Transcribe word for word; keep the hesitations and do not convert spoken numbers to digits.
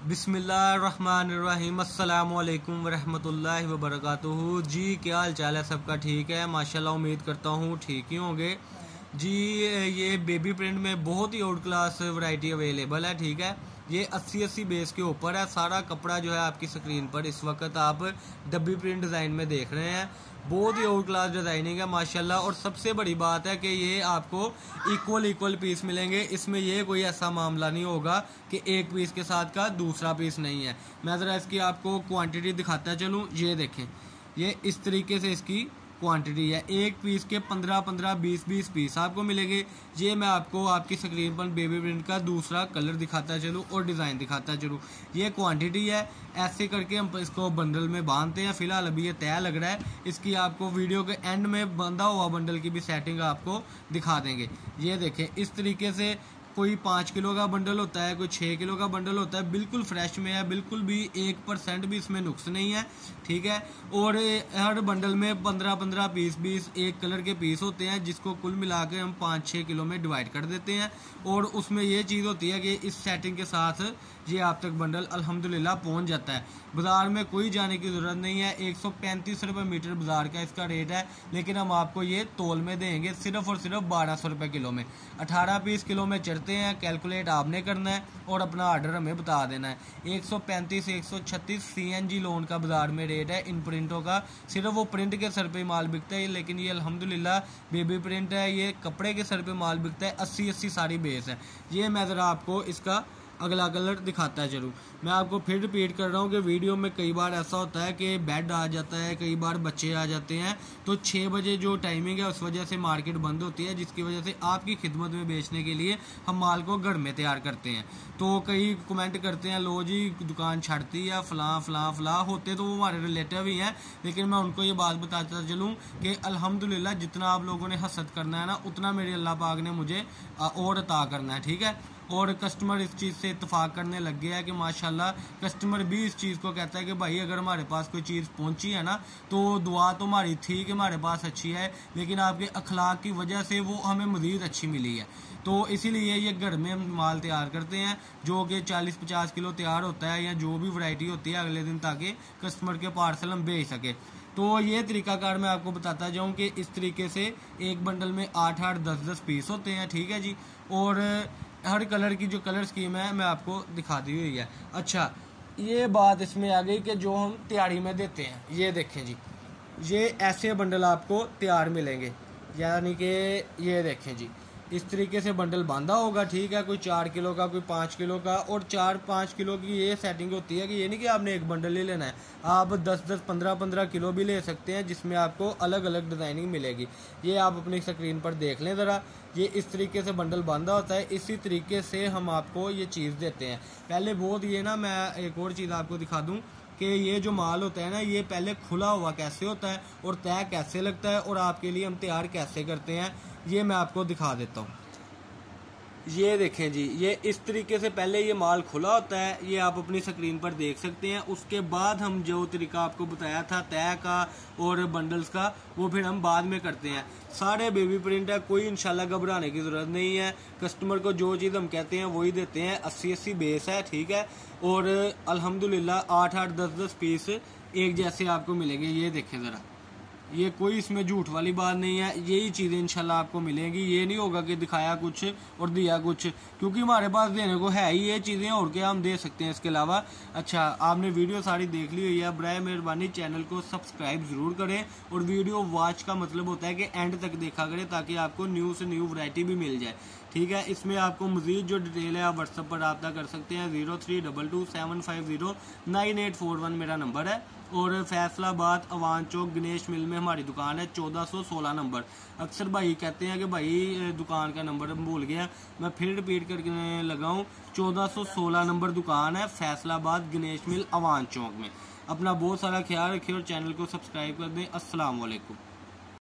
बिस्मिल्लाहिर्रहमानिर्रहीम अस्सलामुअलैकुम वरहमतुल्लाहि वबरकातुहू। जी क्या हाल चाल है सबका? ठीक है माशाल्लाह, उम्मीद करता हूँ ठीक ही होंगे जी। ये बेबी प्रिंट में बहुत ही आउट क्लास वैरायटी अवेलेबल है। ठीक है, ये अस्सी अस्सी बेस के ऊपर है। सारा कपड़ा जो है आपकी स्क्रीन पर इस वक्त आप डब्बी प्रिंट डिज़ाइन में देख रहे हैं। बहुत ही आउट क्लास डिज़ाइनिंग है माशाल्लाह। और सबसे बड़ी बात है कि ये आपको इक्वल इक्वल पीस मिलेंगे। इसमें ये कोई ऐसा मामला नहीं होगा कि एक पीस के साथ का दूसरा पीस नहीं है। मैं ज़रा इसकी आपको क्वांटिटी दिखाता चलूँ। ये देखें, ये इस तरीके से इसकी क्वांटिटी है। एक पीस के पंद्रह पंद्रह बीस बीस पीस आपको मिलेंगे। ये मैं आपको आपकी स्क्रीन पर बेबी प्रिंट का दूसरा कलर दिखाता चलूँ और डिज़ाइन दिखाता चलूँ। ये क्वांटिटी है। ऐसे करके हम इसको बंडल में बांधते हैं। फिलहाल अभी ये तय लग रहा है। इसकी आपको वीडियो के एंड में बंधा हुआ बंडल की भी सेटिंग आपको दिखा देंगे। ये देखें, इस तरीके से कोई पाँच किलो का बंडल होता है, कोई छः किलो का बंडल होता है। बिल्कुल फ्रेश में है, बिल्कुल भी एक परसेंट भी इसमें नुक्स नहीं है। ठीक है, और हर बंडल में पंद्रह पंद्रह पीस बीस एक कलर के पीस होते हैं, जिसको कुल मिला के हम पाँच छः किलो में डिवाइड कर देते हैं। और उसमें ये चीज़ होती है कि इस सेटिंग के साथ ये आप तक बंडल अल्हम्दुलिल्लाह पहुंच जाता है। बाज़ार में कोई जाने की ज़रूरत नहीं है। एक सौ पैंतीस रुपये मीटर बाज़ार का इसका रेट है, लेकिन हम आपको ये तोल में देंगे सिर्फ और सिर्फ बारह सौ रुपये किलो में। अठारह पीस किलो में चढ़ते हैं। कैलकुलेट आपने करना है और अपना ऑर्डर हमें बता देना है। एक सौ पैंतीस एक सौ छत्तीस सी एन जी लोन का बाज़ार में रेट है इन प्रिंटों का। सिर्फ वो प्रिंट के सर पे माल बिकता है, लेकिन ये अल्हम्दुलिल्लाह बेबी प्रिंट है। ये कपड़े के सर पे माल बिकता है। अस्सी अस्सी साड़ी बेस है। ये मैं ज़रा आपको इसका अगला कलर दिखाता है चलूँ। मैं आपको फिर रिपीट कर रहा हूँ कि वीडियो में कई बार ऐसा होता है कि बेड आ जाता है, कई बार बच्चे आ जाते हैं। तो छः बजे जो टाइमिंग है उस वजह से मार्केट बंद होती है, जिसकी वजह से आपकी खिदमत में बेचने के लिए हम माल को घर में तैयार करते हैं। तो कई कमेंट करते हैं, लो जी दुकान छाड़ती है फलां फलां फलां। होते तो वो हमारे रिलेटिव ही हैं, लेकिन मैं उनको ये बात बताता चलूँ कि अल्हम्दुलिल्लाह जितना आप लोगों ने हसद करना है ना, उतना मेरे अल्लाह पाक ने मुझे और अता करना है। ठीक है, और कस्टमर इस चीज़ से इत्तेफाक करने लग गया है कि माशाल्लाह कस्टमर भी इस चीज़ को कहता है कि भाई अगर हमारे पास कोई चीज़ पहुंची है ना, तो दुआ तो हमारी थी कि हमारे पास अच्छी है, लेकिन आपके अखलाक की वजह से वो हमें मज़ीद अच्छी मिली है। तो इसीलिए ये घर में माल तैयार करते हैं, जो कि चालीस पचास किलो तैयार होता है, या जो भी वैरायटी होती है अगले दिन, ताकि कस्टमर के पार्सल हम भेज सके। तो ये तरीकाकार मैं आपको बताता जाऊँ कि इस तरीके से एक बंडल में आठ आठ दस दस पीस होते हैं। ठीक है जी, और हर कलर की जो कलर स्कीम है मैं आपको दिखा दी हुई है। अच्छा, ये बात इसमें आ गई कि जो हम तैयारी में देते हैं, ये देखें जी, ये ऐसे बंडल आपको तैयार मिलेंगे। यानी कि ये देखें जी, इस तरीके से बंडल बांधा होगा। ठीक है, कोई चार किलो का, कोई पाँच किलो का। और चार पाँच किलो की ये सेटिंग होती है कि ये नहीं कि आपने एक बंडल ही लेना है, आप दस दस पंद्रह पंद्रह किलो भी ले सकते हैं, जिसमें आपको अलग अलग डिज़ाइनिंग मिलेगी। ये आप अपनी स्क्रीन पर देख लें ज़रा। ये इस तरीके से बंडल बांधा होता है। इसी तरीके से हम आपको ये चीज़ देते हैं। पहले बहुत ये ना, मैं एक और चीज़ आपको दिखा दूँ कि ये जो माल होता है ना, ये पहले खुला हुआ कैसे होता है और तय कैसे लगता है, और आपके लिए हम तैयार कैसे करते हैं, ये मैं आपको दिखा देता हूँ। ये देखें जी, ये इस तरीके से पहले ये माल खुला होता है, ये आप अपनी स्क्रीन पर देख सकते हैं। उसके बाद हम जो तरीका आपको बताया था तय का और बंडल्स का, वो फिर हम बाद में करते हैं। सारे बेबी प्रिंट है, कोई इंशाल्लाह घबराने की ज़रूरत नहीं है। कस्टमर को जो चीज़ हम कहते हैं वही देते हैं। अस्सी अस्सी बेस है। ठीक है, और अल्हम्दुलिल्लाह आठ आठ दस दस पीस एक जैसे आपको मिलेंगे। ये देखें ज़रा, ये कोई इसमें झूठ वाली बात नहीं है। यही चीज़ें इंशाल्लाह आपको मिलेंगी। ये नहीं होगा कि दिखाया कुछ और दिया कुछ, क्योंकि हमारे पास देने को है ही ये चीज़ें, और क्या हम दे सकते हैं इसके अलावा। अच्छा, आपने वीडियो सारी देख ली हुई है, बराए मेहरबानी चैनल को सब्सक्राइब ज़रूर करें। और वीडियो वॉच का मतलब होता है कि एंड तक देखा करें, ताकि आपको न्यू से न्यू वैरायटी भी मिल जाए। ठीक है, इसमें आपको मज़ीद जो डिटेल है आप व्हाट्सएप पर रब्ता कर सकते हैं। Zero three double two seven five zero nine eight four one मेरा नंबर है। और फैसलाबाद अवान चौक गणेश मिल में हमारी दुकान है, चौदह सौ सोलह नंबर। अक्सर भाई कहते हैं कि भाई दुकान का नंबर भूल गया, मैं फिर रिपीट करके लगाऊं। चौदह सौ सोलह नंबर दुकान है, फैसलाबाद गणेश मिल अवान चौक में। अपना बहुत सारा ख्याल रखिए और चैनल को सब्सक्राइब कर दें। अस्सलाम वालेकुम।